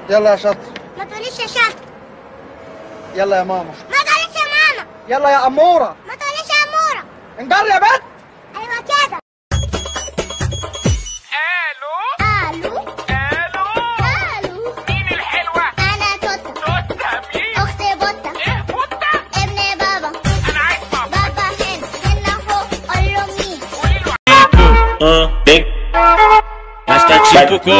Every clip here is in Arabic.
يلا يا شاطر. ما تقوليش يا شاطر. يلا يا ماما. ما تقوليش يا ماما. يلا يا أمورة. ما تقوليش يا أمورة. انجر يا بنت. أيوة كده. الو الو الو الو. مين الحلوة؟ أنا توتة. توتة مين؟ أختي بطة. ايه بوتة؟ ابن بابا. انا عايز بابا. بابا هنا فوق. قول له مين. قولي له Big. Hasta Chipuco.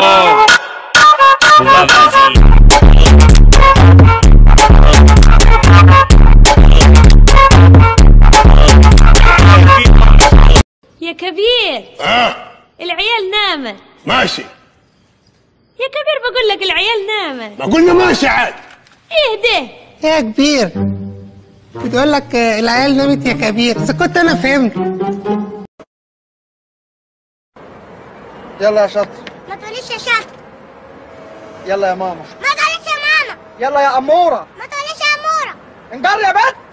يا كبير. العيال نامت. ماشي. يا كبير بقول لك العيال نامت. ما قلنا ماشي عاد. ايه ده؟ يا كبير بتقول لك العيال نامت يا كبير، اذا كنت انا فهمت. يلا يا شاطر. ما تقوليش يا شاطر. يلا يا ماما. ما تقوليش يا ماما. يلا يا أمورة. ما تقوليش يا أمورة. انجر يا بنت.